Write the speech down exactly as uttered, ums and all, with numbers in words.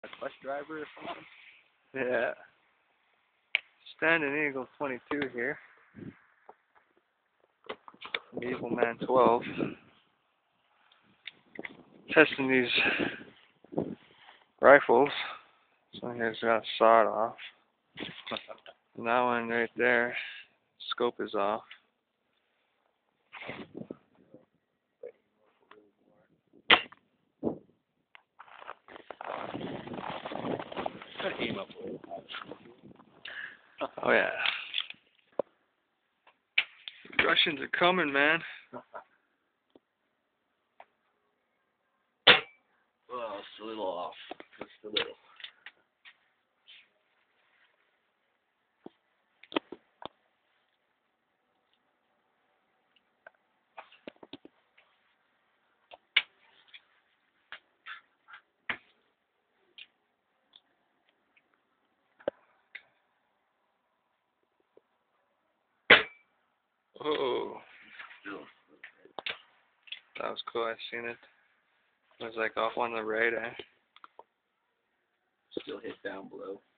A bus driver or something? Yeah. Standing Eagle twenty-two here. Evil Man twelve. Testing these rifles. This one here's got a sawed off. And that one right there, scope is off. Aim up with it. Oh yeah. The Russians are coming, man. Well, it's a little off. Just a little. Oh. That was cool, I seen it. It was like off on the radar. Still hit down below.